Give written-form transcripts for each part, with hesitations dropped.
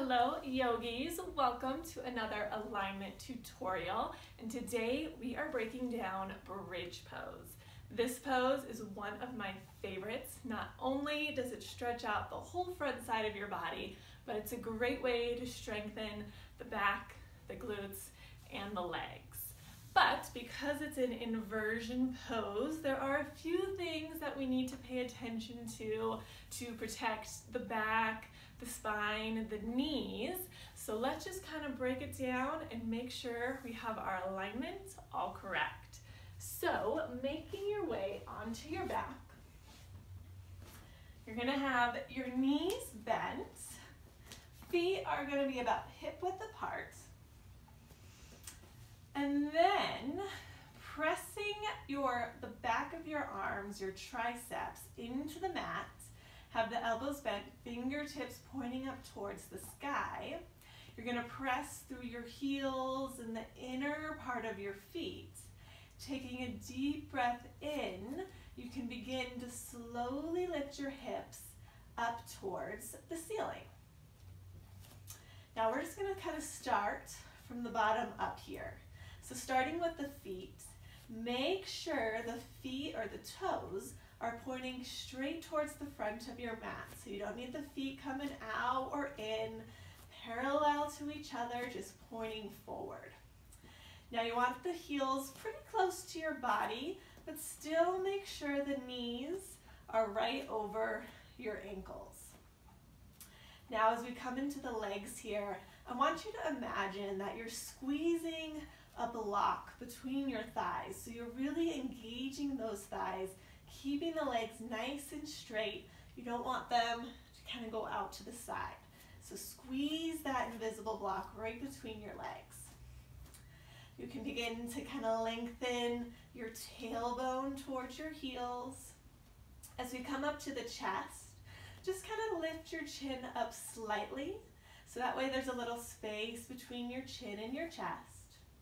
Hello yogis, welcome to another alignment tutorial, and today we are breaking down bridge pose. This pose is one of my favorites. Not only does it stretch out the whole front side of your body, but it's a great way to strengthen the back, the glutes, and the legs. But because it's an inversion pose, there are a few things that we need to pay attention to protect the back, the spine, the knees. So let's just kind of break it down and make sure we have our alignment all correct. So making your way onto your back, you're gonna have your knees bent, feet are gonna be about hip width apart, and then pressing the back of your arms, your triceps into the mat. Have the elbows bent, fingertips pointing up towards the sky. You're gonna press through your heels and the inner part of your feet. Taking a deep breath in, you can begin to slowly lift your hips up towards the ceiling. Now we're just gonna kind of start from the bottom up here. So starting with the feet, make sure the feet or the toes are pointing straight towards the front of your mat. So you don't need the feet coming out or in, parallel to each other, just pointing forward. Now you want the heels pretty close to your body, but still make sure the knees are right over your ankles. Now as we come into the legs here, I want you to imagine that you're squeezing a block between your thighs. So you're really engaging those thighs, keeping the legs nice and straight. You don't want them to kind of go out to the side. So squeeze that invisible block right between your legs. You can begin to kind of lengthen your tailbone towards your heels. As we come up to the chest, just kind of lift your chin up slightly, so that way there's a little space between your chin and your chest.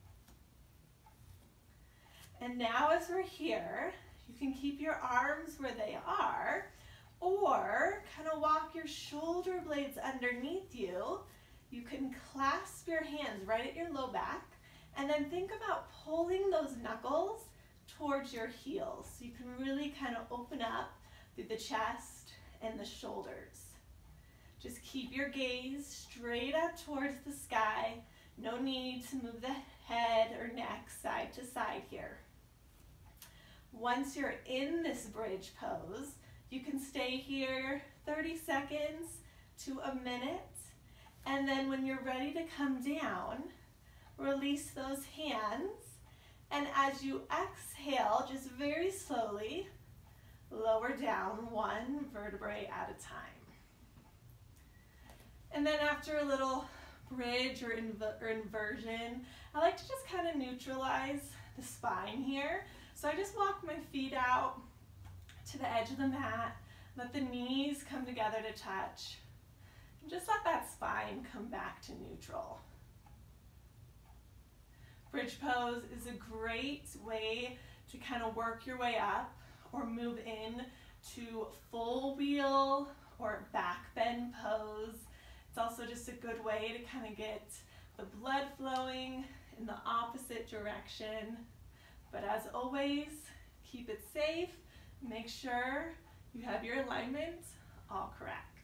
And now as we're here, you can keep your arms where they are, or kind of walk your shoulder blades underneath you. You can clasp your hands right at your low back, and then think about pulling those knuckles towards your heels. So you can really kind of open up through the chest and the shoulders. Just keep your gaze straight up towards the sky. No need to move the head or neck side to side here. Once you're in this bridge pose, you can stay here 30 seconds to a minute, and then when you're ready to come down, release those hands, and as you exhale, just very slowly lower down one vertebrae at a time. And then after a little bridge or inversion, I like to just kind of neutralize the spine here. So I just walk my feet out to the edge of the mat, let the knees come together to touch, and just let that spine come back to neutral. Bridge pose is a great way to kind of work your way up or move in to full wheel or back bend pose. It's also just a good way to kind of get the blood flowing in the opposite direction. But as always, keep it safe. Make sure you have your alignment all correct.